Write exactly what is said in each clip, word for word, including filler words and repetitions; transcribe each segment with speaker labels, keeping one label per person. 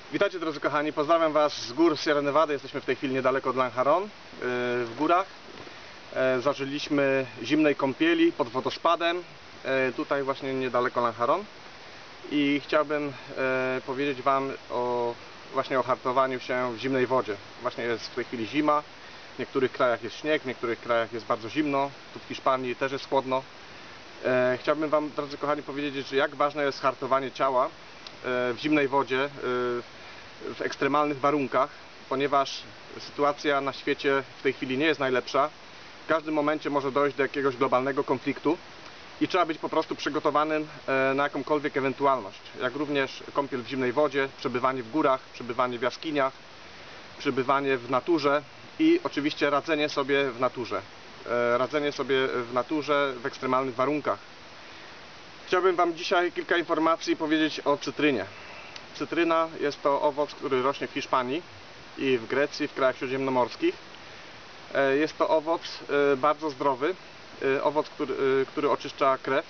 Speaker 1: Witajcie drodzy kochani, pozdrawiam Was z gór Sierra Nevada. Jesteśmy w tej chwili niedaleko od Lanjaron, w górach. Zażyliśmy zimnej kąpieli pod wodospadem, tutaj właśnie niedaleko Lanjaron. I chciałbym powiedzieć Wam o, właśnie o hartowaniu się w zimnej wodzie. Właśnie jest w tej chwili zima, w niektórych krajach jest śnieg, w niektórych krajach jest bardzo zimno, tu w Hiszpanii też jest chłodno. Chciałbym Wam, drodzy kochani, powiedzieć, że jak ważne jest hartowanie ciała w zimnej wodzie, w ekstremalnych warunkach, ponieważ sytuacja na świecie w tej chwili nie jest najlepsza. W każdym momencie może dojść do jakiegoś globalnego konfliktu i trzeba być po prostu przygotowanym na jakąkolwiek ewentualność, jak również kąpiel w zimnej wodzie, przebywanie w górach, przebywanie w jaskiniach, przebywanie w naturze i oczywiście radzenie sobie w naturze. Radzenie sobie w naturze w ekstremalnych warunkach. Chciałbym Wam dzisiaj kilka informacji powiedzieć o cytrynie. Cytryna jest to owoc, który rośnie w Hiszpanii i w Grecji, w krajach śródziemnomorskich. Jest to owoc bardzo zdrowy, owoc, który, który oczyszcza krew.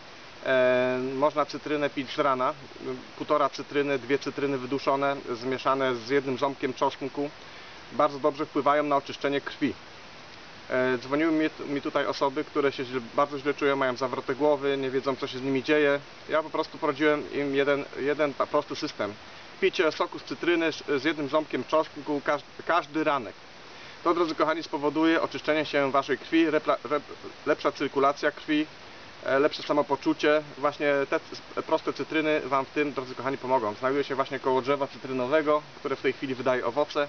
Speaker 1: Można cytrynę pić z rana, półtora cytryny, dwie cytryny wyduszone, zmieszane z jednym ząbkiem czosnku. Bardzo dobrze wpływają na oczyszczenie krwi. Dzwoniły mi, mi tutaj osoby, które się źle, bardzo źle czują, mają zawroty głowy, nie wiedzą, co się z nimi dzieje. Ja po prostu poradziłem im jeden, jeden prosty system. Picie soku z cytryny z jednym ząbkiem czosnku każdy, każdy ranek. To, drodzy kochani, spowoduje oczyszczenie się waszej krwi, repla, rep, lepsza cyrkulacja krwi, lepsze samopoczucie. Właśnie te proste cytryny Wam w tym, drodzy kochani, pomogą. Znajduje się właśnie koło drzewa cytrynowego, które w tej chwili wydaje owoce.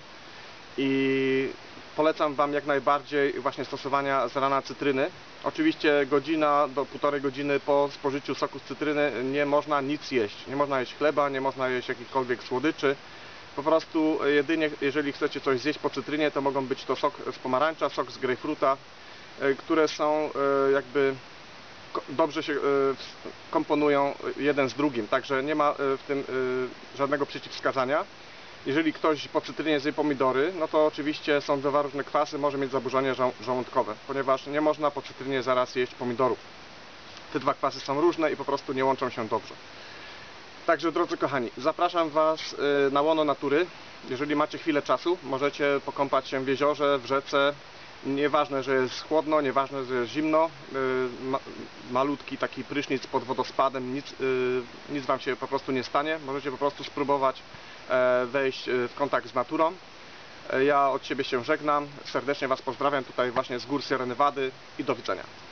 Speaker 1: I polecam Wam jak najbardziej właśnie stosowania z rana cytryny. Oczywiście godzina do półtorej godziny po spożyciu soku z cytryny nie można nic jeść. Nie można jeść chleba, nie można jeść jakichkolwiek słodyczy. Po prostu jedynie jeżeli chcecie coś zjeść po cytrynie, to mogą być to sok z pomarańcza, sok z grejpfruta, które są jakby dobrze się komponują jeden z drugim. Także nie ma w tym żadnego przeciwwskazania. Jeżeli ktoś po cytrynie zje pomidory, no to oczywiście są dwa różne kwasy, może mieć zaburzenia żołądkowe, ponieważ nie można po cytrynie zaraz jeść pomidorów. Te dwa kwasy są różne i po prostu nie łączą się dobrze. Także, drodzy kochani, zapraszam Was na łono natury. Jeżeli macie chwilę czasu, możecie pokąpać się w jeziorze, w rzece. Nieważne, że jest chłodno, nieważne, że jest zimno. Malutki taki prysznic pod wodospadem, nic, nic Wam się po prostu nie stanie. Możecie po prostu spróbować wejść w kontakt z naturą. Ja od siebie się żegnam. Serdecznie Was pozdrawiam tutaj właśnie z gór Sierra Nevady i do widzenia.